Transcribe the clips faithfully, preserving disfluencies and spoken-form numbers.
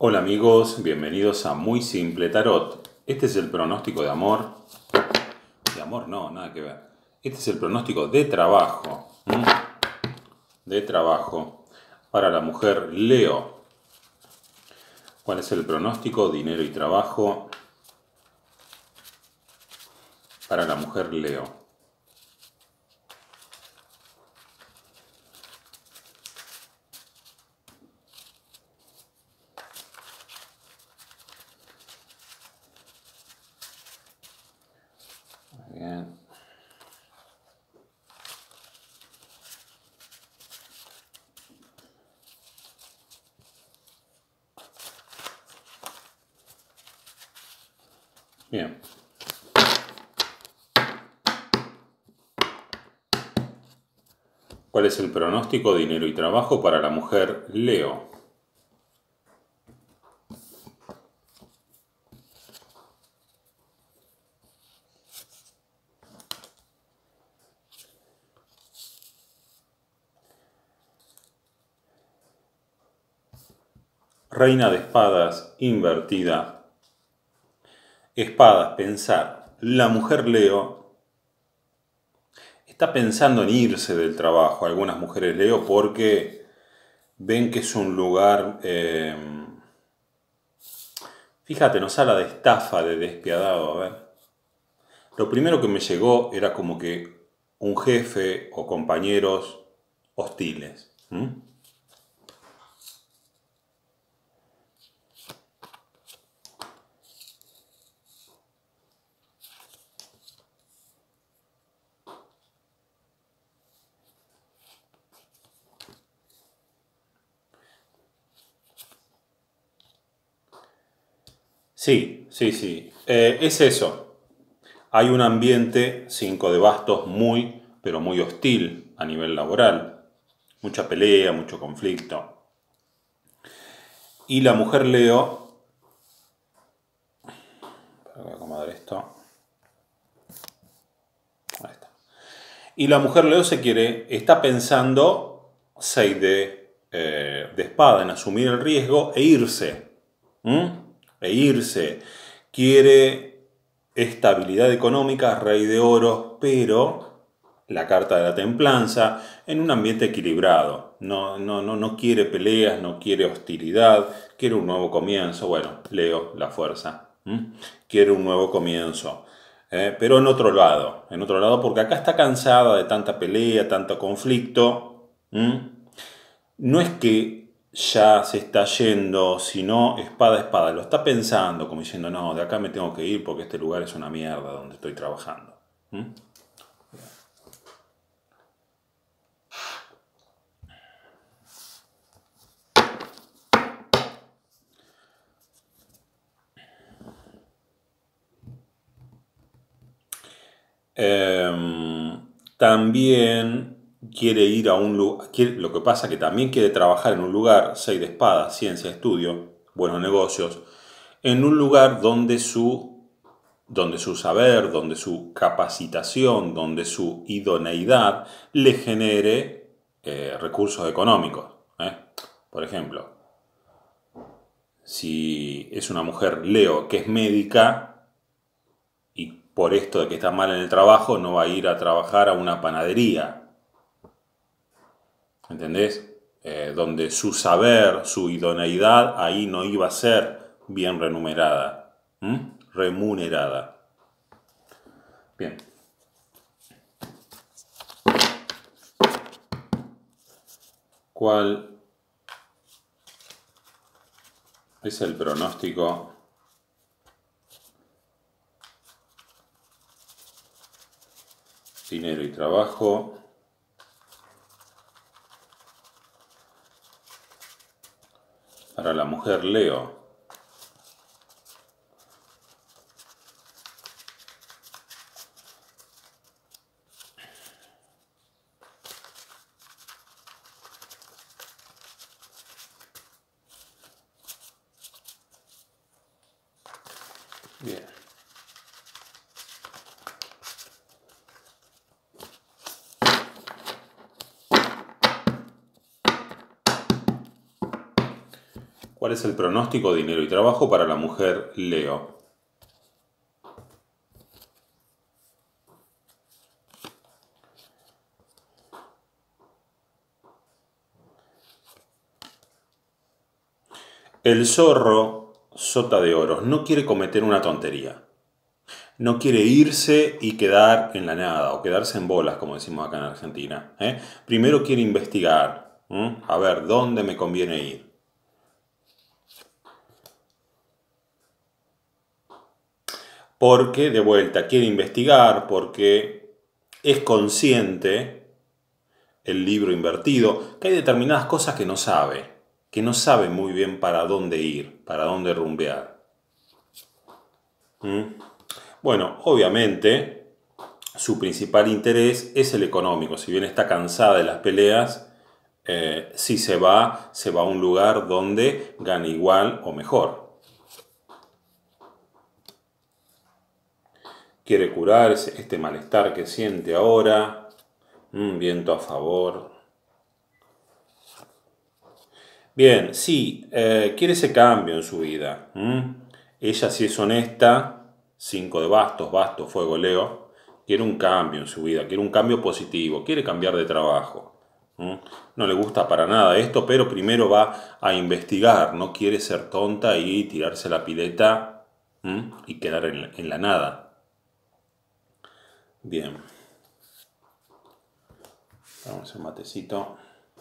Hola amigos, bienvenidos a Muy Simple Tarot. Este es el pronóstico de amor. De amor no, nada que ver. Este es el pronóstico de trabajo. ¿Mm? De trabajo para la mujer Leo. ¿Cuál es el pronóstico? Dinero y trabajo para la mujer Leo. Bien. Bien. ¿Cuál es el pronóstico, dinero y trabajo para la mujer Leo? Reina de espadas invertida. Espadas, pensar. La mujer Leo está pensando en irse del trabajo. Algunas mujeres Leo porque ven que es un lugar, eh, fíjate, nos habla de estafa, de despiadado. A ver, lo primero que me llegó era como que un jefe o compañeros hostiles. ¿Mm? Sí, sí, sí. Eh, es eso. Hay un ambiente, cinco de bastos, muy, pero muy hostil a nivel laboral. Mucha pelea, mucho conflicto. Y la mujer Leo, voy a acomodar esto. Ahí está. Y la mujer Leo se quiere, está pensando seis de, eh, de espada, en asumir el riesgo e irse. ¿Mm? E irse. Quiere estabilidad económica, rey de oros, pero la carta de la templanza en un ambiente equilibrado. No, no, no, no quiere peleas, no quiere hostilidad, quiere un nuevo comienzo. Bueno, Leo, la fuerza. ¿Mm? Quiere un nuevo comienzo. Eh, pero en otro lado, en otro lado, porque acá está cansada de tanta pelea, tanto conflicto. ¿Mm? No es que ya se está yendo, sino espada a espada, lo está pensando, como diciendo, no, de acá me tengo que ir porque este lugar es una mierda donde estoy trabajando. ¿Mm? Eh, también quiere ir a un lugar, lo que pasa que también quiere trabajar en un lugar, seis de espadas, ciencia, estudio, buenos negocios, en un lugar donde su, donde su saber, donde su capacitación, donde su idoneidad le genere eh, recursos económicos. ¿eh? Por ejemplo, si es una mujer Leo que es médica, y por esto de que está mal en el trabajo no va a ir a trabajar a una panadería. ¿Entendés? Eh, donde su saber, su idoneidad, ahí no iba a ser bien remunerada. ¿Mm? Remunerada. Bien. ¿Cuál es el pronóstico dinero y trabajo para la mujer Leo? Bien. ¿Cuál es el pronóstico, dinero y trabajo para la mujer Leo? El zorro, sota de oros, no quiere cometer una tontería. No quiere irse y quedar en la nada, o quedarse en bolas, como decimos acá en Argentina. ¿eh? Primero quiere investigar, ¿eh? a ver dónde me conviene ir. Porque, de vuelta, quiere investigar, porque es consciente, el libro invertido, que hay determinadas cosas que no sabe, que no sabe muy bien para dónde ir, para dónde rumbear. ¿Mm? Bueno, obviamente, su principal interés es el económico. Si bien está cansada de las peleas, eh, si se va, se va a un lugar donde gane igual o mejor. Quiere curar este malestar que siente ahora. Un viento a favor. Bien, sí, eh, quiere ese cambio en su vida. ¿Mm? Ella, si es honesta, cinco de bastos, bastos, fuego, Leo, quiere un cambio en su vida, quiere un cambio positivo, quiere cambiar de trabajo. ¿Mm? No le gusta para nada esto, pero primero va a investigar, no quiere ser tonta y tirarse la pileta ¿Mm? y quedar en, en la nada. Bien. Vamos al matecito.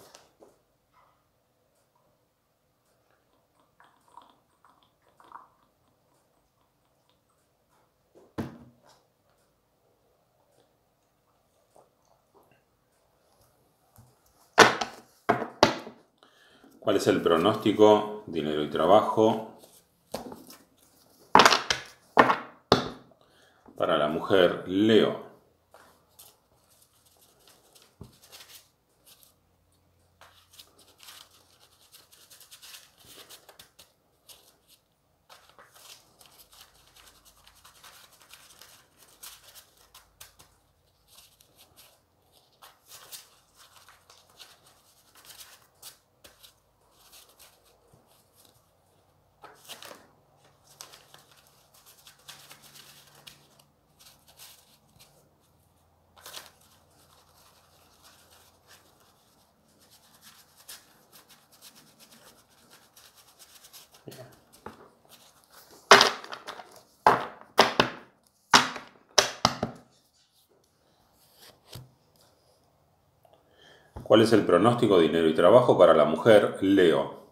¿Cuál es el pronóstico? Dinero y trabajo para la mujer Leo. ¿Cuál es el pronóstico, dinero y trabajo para la mujer Leo?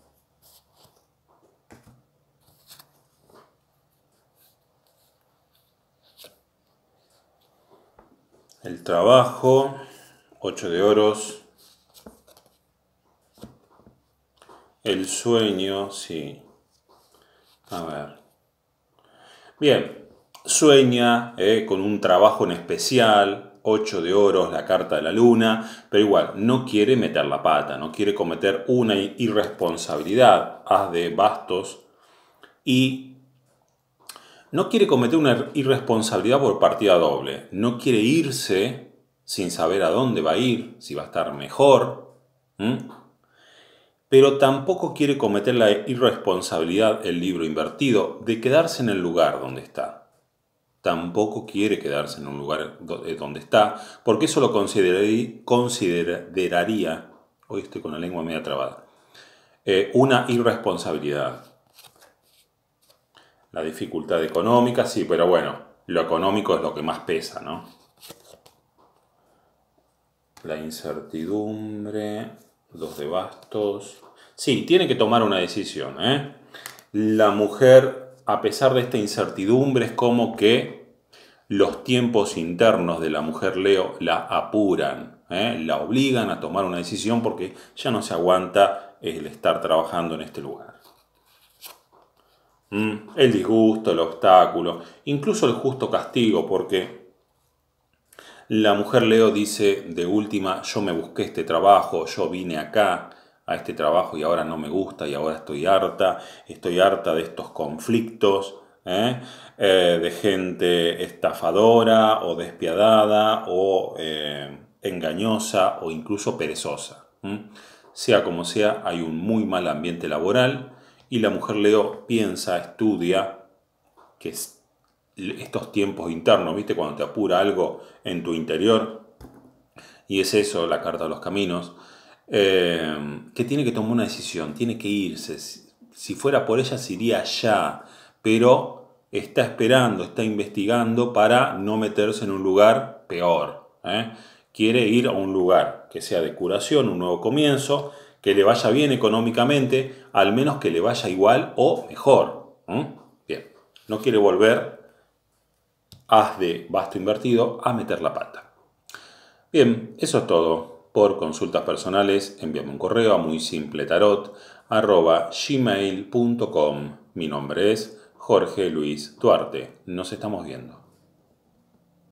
El trabajo, ocho de oros. El sueño, sí. A ver. Bien, sueña eh, con un trabajo en especial, ocho de oros, la carta de la luna, pero igual, no quiere meter la pata, no quiere cometer una irresponsabilidad, as de bastos, y no quiere cometer una irresponsabilidad por partida doble, no quiere irse sin saber a dónde va a ir, si va a estar mejor, ¿m? Pero tampoco quiere cometer la irresponsabilidad, el libro invertido, de quedarse en el lugar donde está. Tampoco quiere quedarse en un lugar donde está, porque eso lo consideraría, consideraría hoy estoy con la lengua media trabada, eh, una irresponsabilidad. La dificultad económica, sí, pero bueno, lo económico es lo que más pesa, ¿no? La incertidumbre, dos de bastos. Sí, tiene que tomar una decisión, ¿eh? La mujer, a pesar de esta incertidumbre, es como que los tiempos internos de la mujer Leo la apuran, ¿eh? La obligan a tomar una decisión porque ya no se aguanta el estar trabajando en este lugar. ¿Mm? El disgusto, el obstáculo, incluso el justo castigo, porque la mujer Leo dice de última, yo me busqué este trabajo, yo vine acá a este trabajo y ahora no me gusta y ahora estoy harta, estoy harta de estos conflictos, ¿eh? Eh, de gente estafadora o despiadada o eh, engañosa o incluso perezosa. ¿Mm? Sea como sea, hay un muy mal ambiente laboral Y la mujer Leo piensa, estudia, que es estos tiempos internos, ¿viste? Cuando te apura algo en tu interior, y es eso, la carta de los caminos, eh, que tiene que tomar una decisión, tiene que irse. Si fuera por ella, se iría ya, pero está esperando, está investigando para no meterse en un lugar peor, ¿eh? Quiere ir a un lugar que sea de curación, un nuevo comienzo, que le vaya bien económicamente, al menos que le vaya igual o mejor. ¿eh? Bien, no quiere volver, haz de basto invertido, a meter la pata. Bien, eso es todo. Por consultas personales, envíame un correo a muy simple tarot arroba gmail punto com. Mi nombre es Jorge Luis Duarte. Nos estamos viendo.